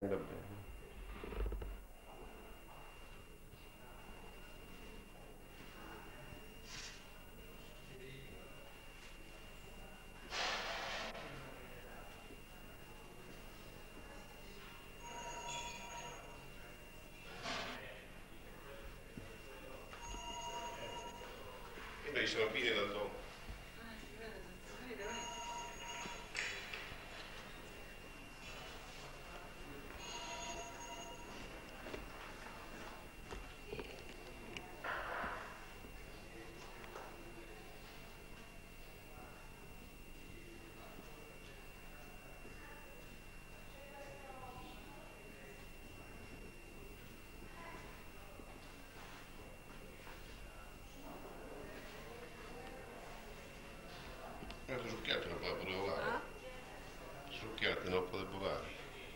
Va bene. Invece sono pieni da dopo. Ma succhiate non può pure volare. Ah? Succhiate non può volare.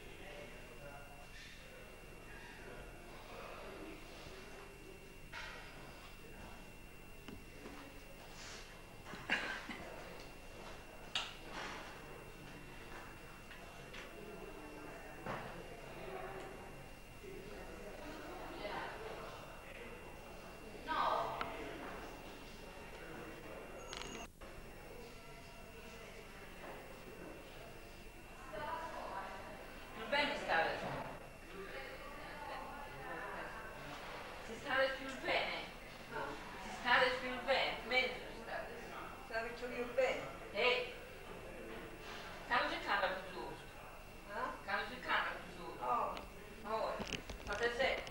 Più bene stare. Si stare più bene. Si stare più bene. Mentre stare. Stare più bene. Ehi, quando si cambia più giusto? Ah? Quando si cambia più giusto? Oh, Oh, fate se.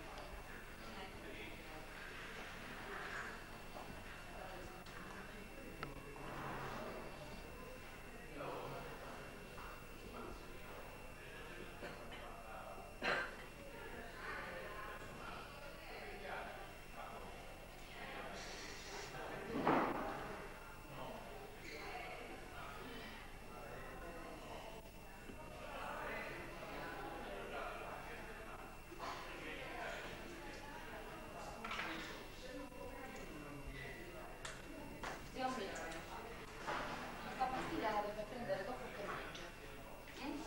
Zio Milano, questa pastiglia la deve prendere dopo che mangia. Mm?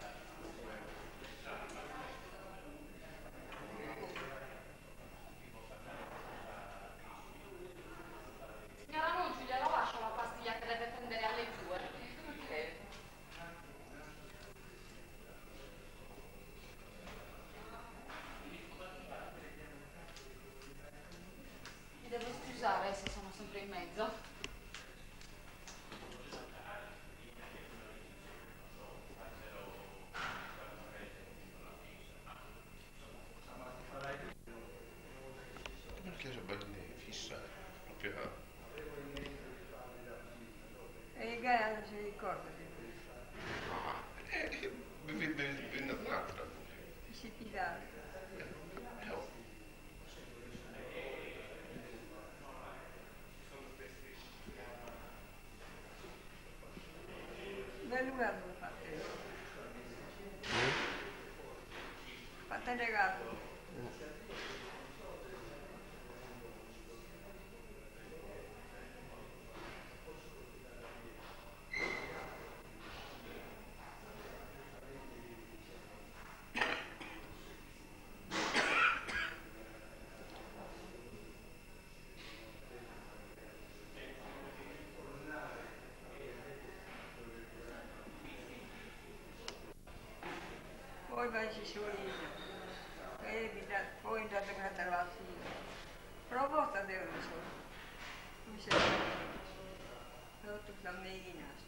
Signora, non gliela lascio la pastiglia che deve prendere alle 2. Ok. Mi devo scusare se sono sempre in mezzo. Perché sono belli fissati? Proprio. e Gaia non si ricorda di questo. Ah, viene un'altra. Si fidava. Oh. Da lui hanno fatto il regalo. Poi vai Cisolina. E poi intanto che andava la fine. Però volta devo solo. Mi sembra. Però tu cammina.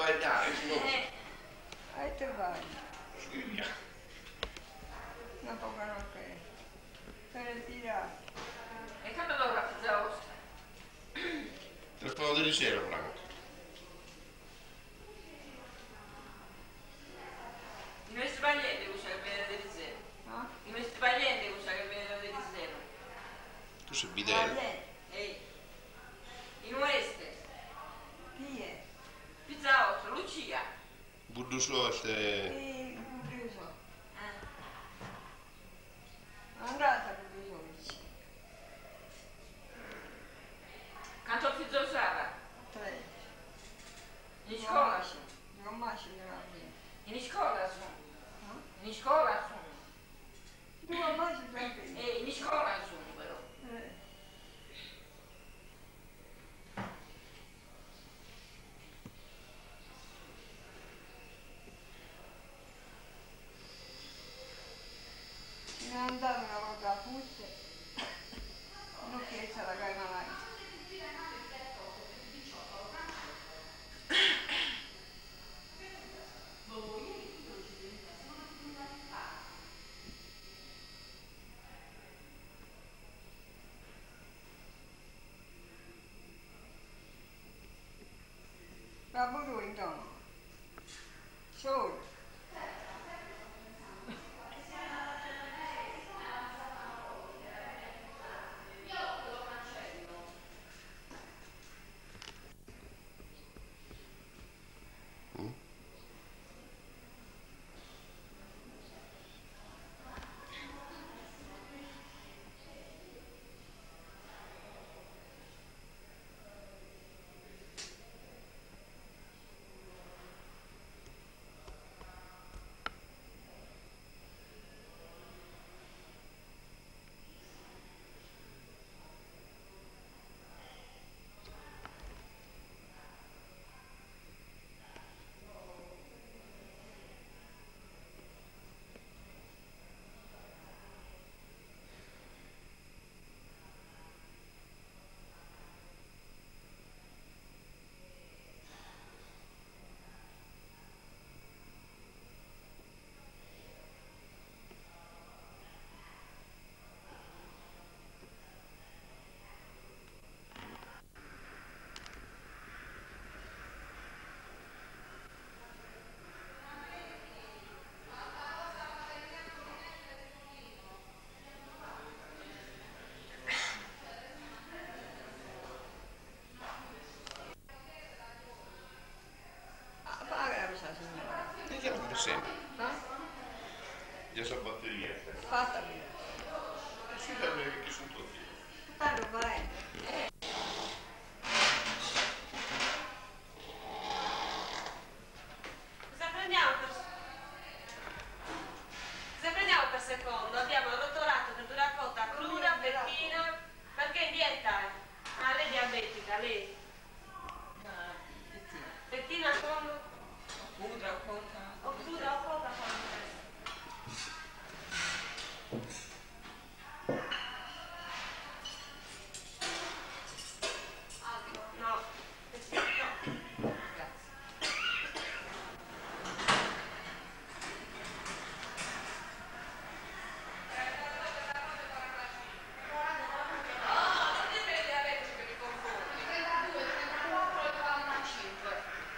sbagliare, se no E te vai. scriviamo. Una poca notte. Per ritirare. E quando lo rappresento? Tra poco di sera, Franco. Non è sbagliato usa che viene del zero. No? Non è sbagliato usa che viene del zero. Tu sei bidello. Ehi. In oeste. Chi è? Pizza 8, Lucia. Buddu soste. Il curioso. Andate al curioso. Canto figlio Sara. 3. In scuola. Non masci nella mia. In scuola sono. No? In scuola sono. Tu masci sempre. In scuola sono però. Se ne è andato una volta a Fuste. Non chiesa la Caimai. Va pure intorno. Solo. Paga questa signora. E chiamo come sempre. No? Già so batteria. Fatta via. E si vede che sono tutti. Tanto vai. Cosa prendiamo per secondo? Abbiamo arrotolato, verdura cotta, cruda, fettina, perché in dieta? Ah, lei è diabetica, lei? Fettina con... Pudra o cotta. o cruda o cotta con... No, fettina no. Non dipende diabetici che mi confondi. 32, 34 e 45.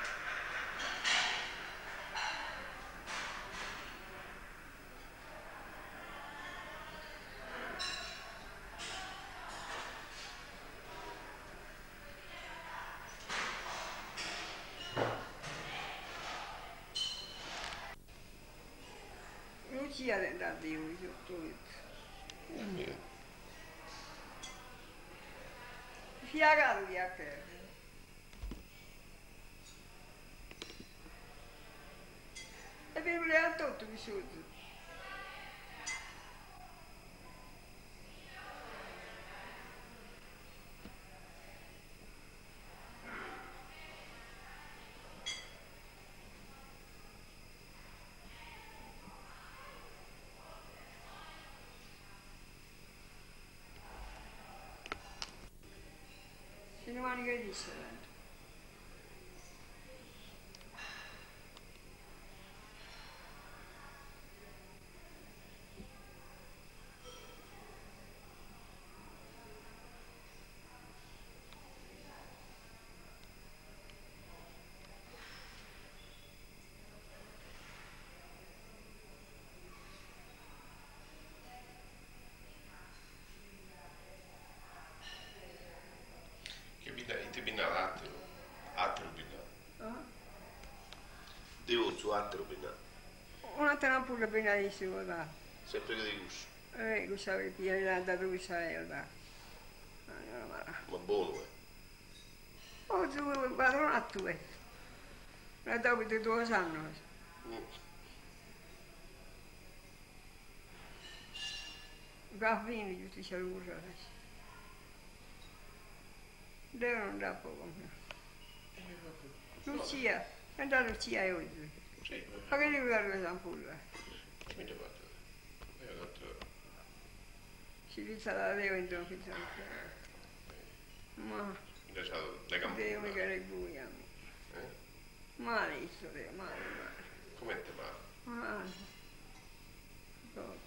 Lucia da Dio, tutto. Fiagato di a che. E per le ha tutto vissuto. Se ne vanno che dice. su altro penna. Un'altra ampolla benissimo, da. Sempre che devi uscire. Questa è piena da dove sei, da. Ma buono, Oh, tu padrone a tu, la dopo di 2 anni. Gaffini tutti c'è l'uso adesso. Deve non dà poco. Lucia, è andata Lucia oggi. Sì, Ma che devi dare questa ampolla? che mi hai fatto? Io ho detto, Si dice la devo in dopo, ma mi hai lasciato le devo campane. mica le buie a me. Male, male, male. Come te va? Male. Tutto.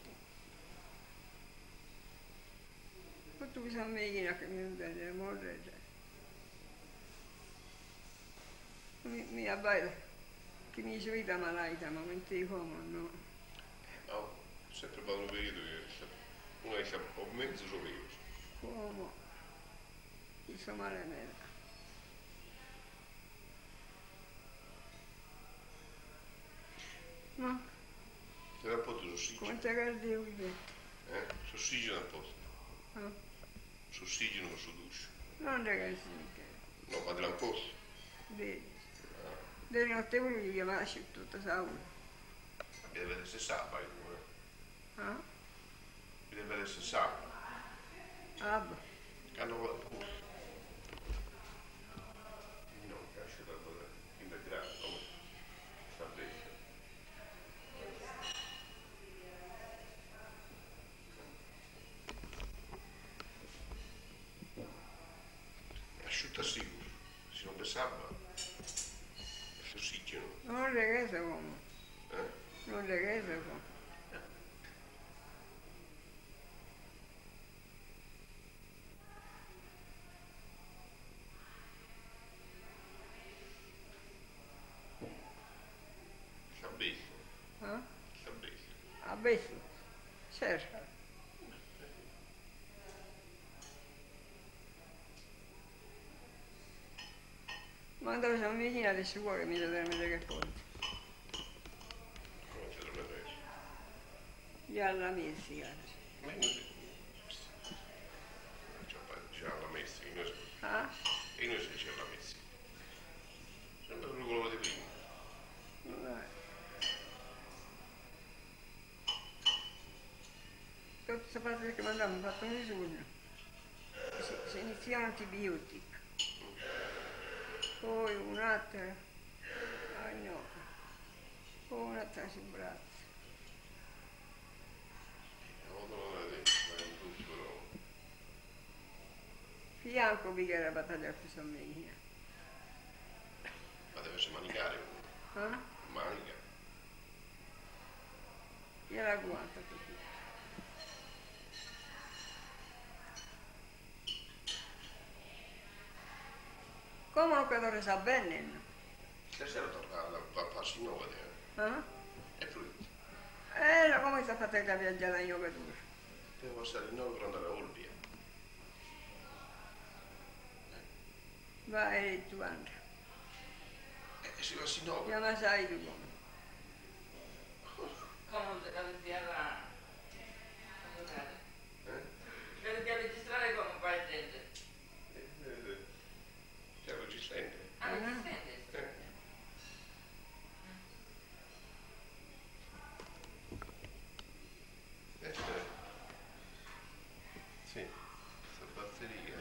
Tutto questa macchina che mi vede, morre. Mi abbaia, che mi svita malaita, ma mentre come no. No, sempre padrone periodo che uno esce un mezzo solo. Come? Chi sta male nera. Ma Era un po' di ossigeno. quante carte devo dire? Ossigeno un po'. No? Ossigeno con su duscio. Non ragazzi, No, ma te l'ha un po'. vedi. Delle notte voglio chiamare tutta saura. Deve vedere se sa, poi. Ah? Deve vedere se sa. Ah, boh. Che hanno fatto. No, cascio da dove. In grado, come? Sta bene. Asciutta sicuro. Se non pensava. È ossigeno. Non ragazzi come? Non ragazzi come? Sta bene. Ah? Sta bene. A bestia. Certo. Ma dove sono vicina adesso vuole che mi deve vedere che conto. Come te lo vedete? Già alla messa, Ma io non c'è la messa, io non so. ah? E noi se c'è la messa. Sempre il ruolo di prima. Vai. Tutta questa parte che mandavamo fatto nessuno. Si inizia un antibiotico. Poi un'altra. Ah no. Poi un'altra sul braccio. La volta non la detto, ma è un tutto però. Fianco mica era battaglia a questa macchina. Ma deve essere manicare. Ah? Manica. Io la guardo così. Comunque ora sa bene, no? Stasera torna a farsi in nuova, Ah? è pulito. Come sta fatta la viaggiare la yogatura? Devo passare in nuovo per andare a Olbia. Vai tu andra. E si va in nuovo. Io ma sai tu come. Come la vediamo? Per registrare come qua gente. C'è lo ci sente. Ah, non si sente? Sì, questa batteria.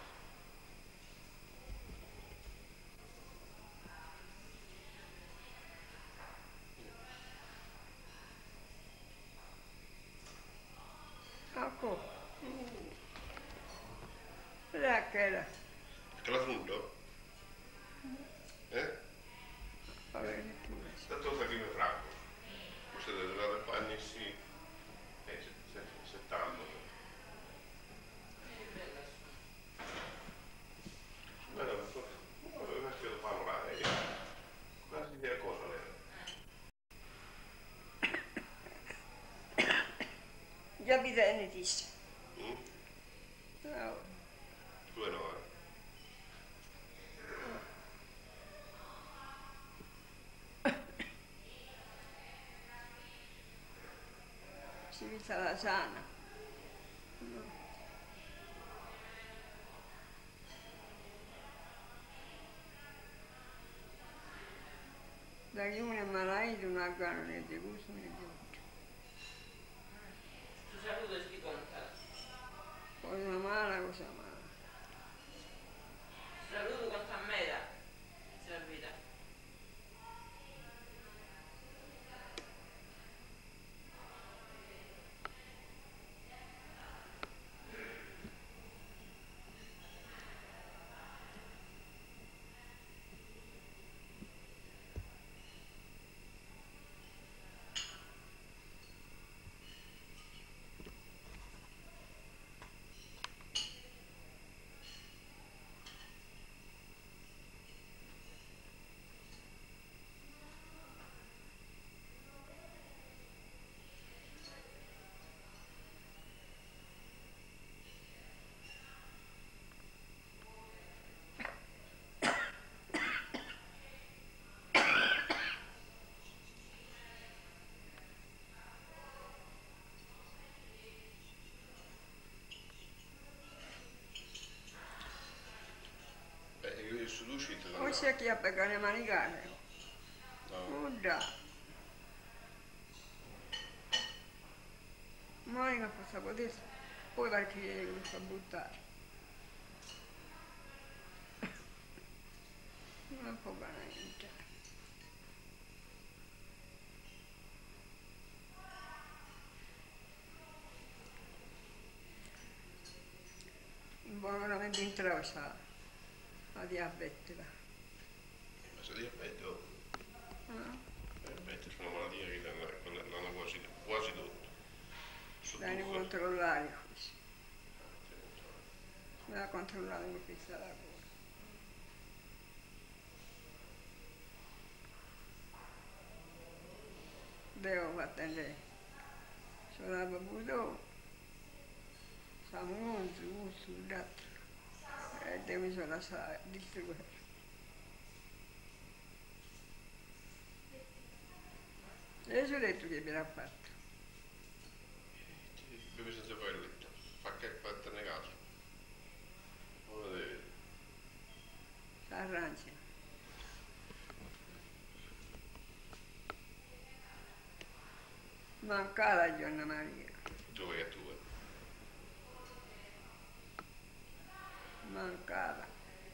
Ecco. Là che era. Che la frundo? Vabbè, Tanto sta che mi franco. Questo è da anni sì. 70. Guarda, questo lo fanno là. Quasi di cosa lei. già bisogna dice. Mm? No. Tu e no, sarà sana. Da chi uno è malato non ha gana né di gusto né di tutto. Tu saluto si conta. Cosa mala, cosa mala. Saluto conta a me da. Servita. Io sono uscito da O c'è chi ha pagato le manicate. no. Oh già. Manica possa potere, poi perché lo fa buttare. Non può bene niente. Un buon veramente introsa la diabete. Ma se diabete, Ah, diabete è una malattia che l'hanno quasi tutto. devi controllare questo. Mi ha controllato in questa la cosa. Devo attendere. Sono la bevuto, siamo un sul gatto. E devo solo lasciare distribuire. E ci ho detto che mi ha fatto. Bevi senza fare il letto. Fa che fatta nel caso. Non lo devi vedere. S'arrangia. Manca la Gianna Maria. Dove che tu vuoi? Mancava.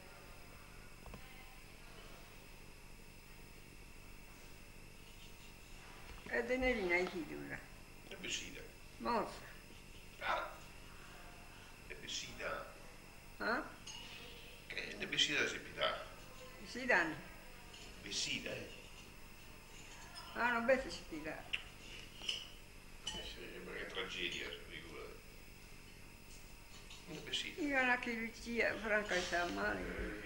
E Tenerina è chi dura? È vestita. Morta. Ah, è vestita. Eh? Che è vestita da sepitare. Si danno. Vestita, Ah, non beh si tira. Che tragedia, figurati. È vestita. Io una chirurgia, Franca sta male.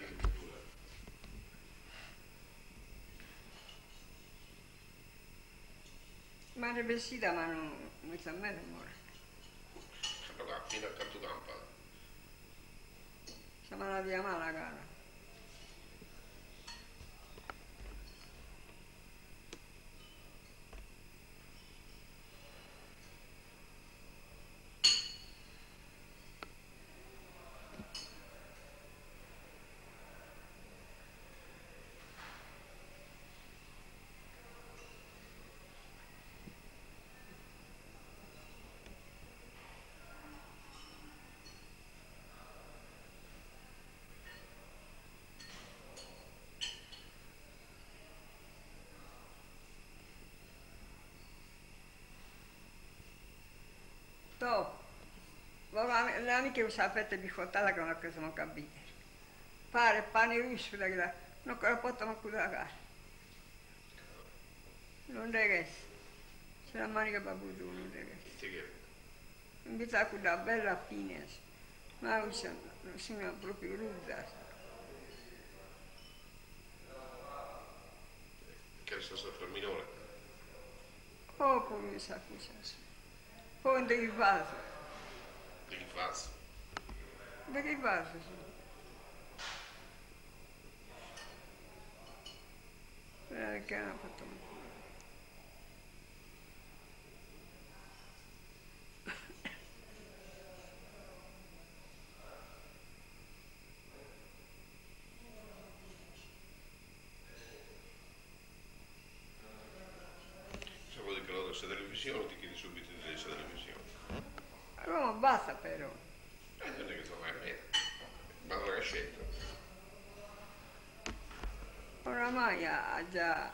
Ma è vestita, ma non sa mai muore. Allora, fino a canto campa. Siamo andati a male, cara. Dopo, le amiche usano fette bifottata che non sono capite. Pare pane russo, non che la portano più da casa. Non deve essere. C'è la manica babuto, non deve essere. Te che? Invece a quella bella fine, ma sono proprio ruda. Che sta sotto il minore. Oh, come sa cosa. Poi devi fare. Di chi fazzo? Devi fare. Perché non ha fatto. televisione, ti chiedi subito di legge la televisione. No, basta però. Non è che sono mai bene. Ma non l'ha scelto. Oramai ha già...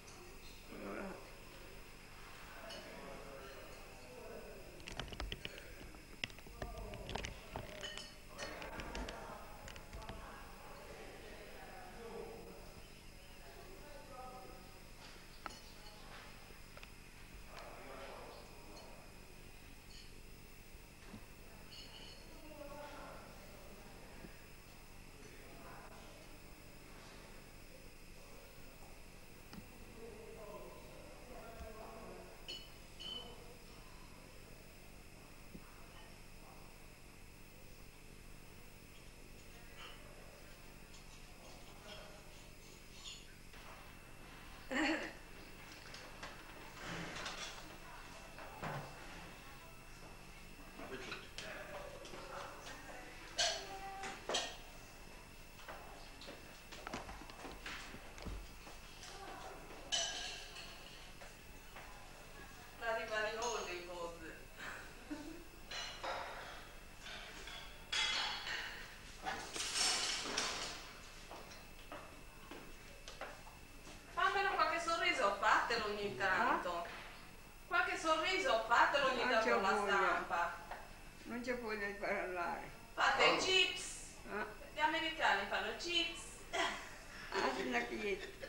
La rimaneggione forse. Fammelo qualche sorriso, fatelo ogni tanto. Qualche sorriso, fatelo ogni Non tanto c'ho alla voglia. stampa. Non c'è voglia di parlare. Fate i chips. Ah, Gli americani fanno chips. la quieta.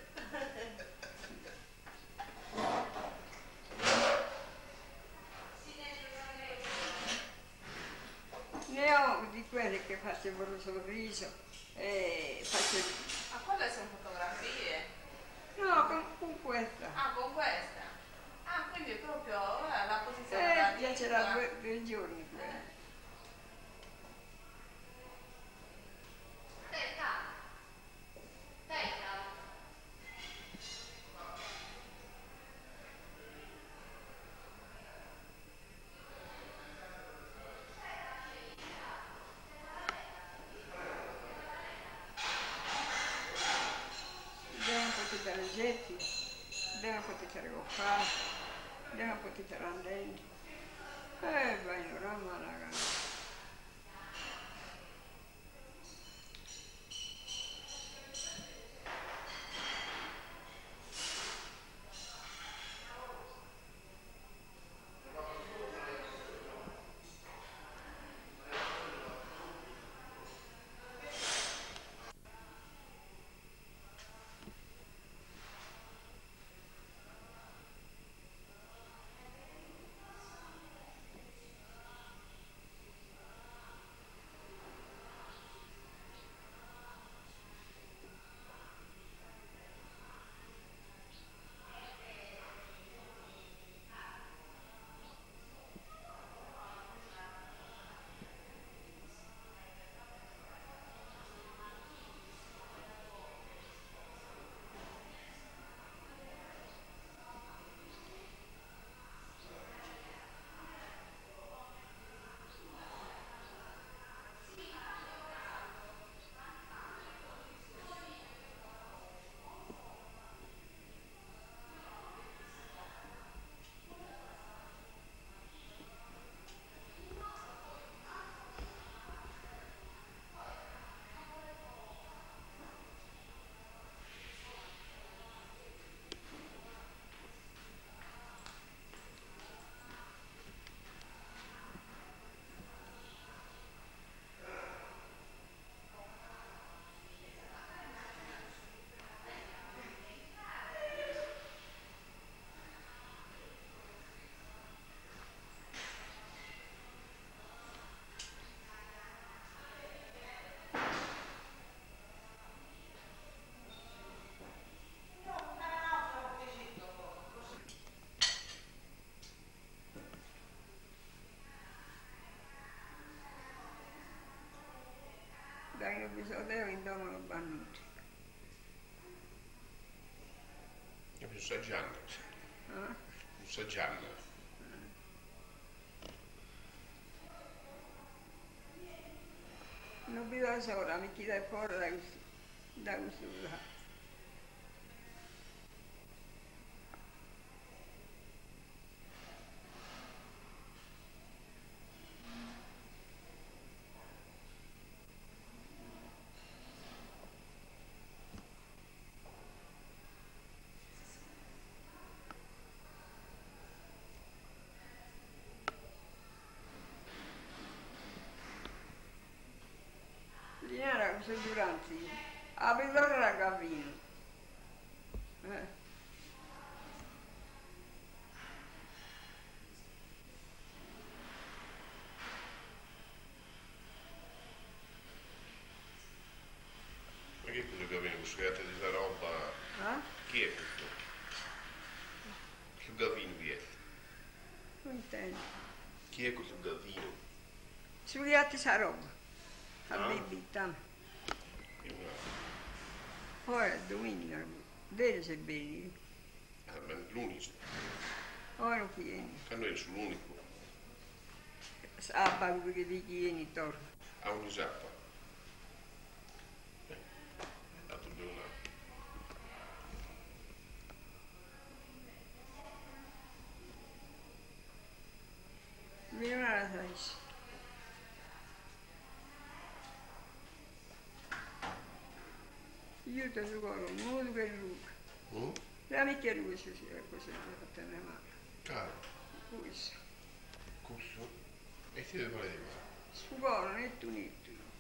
Ne ho di quelle che facevano sorriso e facevo... Ma quelle sono fotografie. No, con questa. Ah, con questa. Ah, quindi proprio la posizione da Piacerà lingua. 2 giorni quella. Abbiamo potuto leggetti, abbiamo potuto regoffare, abbiamo potuto randenti. Vai, non ma ragazzi. Dai, episodio indomano bannuti. Sto assaggiando. Ah? Sto assaggiando. Non vi do sola, mi chiede fuori da usura. sono durante. Apri l'ora la gavina. Ma che cosa che viene buscate di sta roba? Chi è questo? Che gavino chi è? Non intendo. Chi è questo gavino? Sugli atti sa roba. A bibita. Ora è domenica. Vedi se vedi. Ah, ma l'unico. Ora vieni. Che noi sono l'unico. Sabato che ti vieni torno. Ha un esatto. Dato il giornale. Vieni una sai. Io ti ricordo, molto che Luca. La vecchia Luca si è così, a tenere mano. Caro, Questo. questo? E ti deve fare? Sfugoro, netto, netto.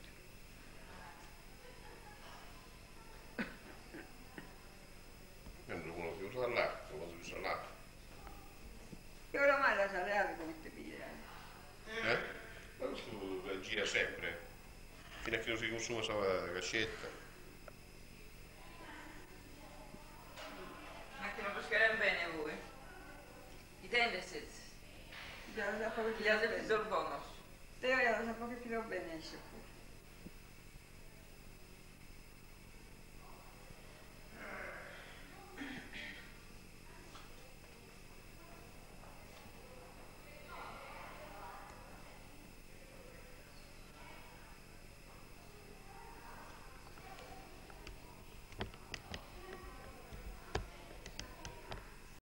Non lo conosco, usa l'acqua, quando usa l'acqua. E oramai la salare come te piglia. Ma questo gira sempre. Fino a che non si consuma la cascetta. Ma che non pescheremo bene voi? I tendenze, Già lo sapevo che gli ti altri bene. sorbonos. Te lo sapevo che ti bene,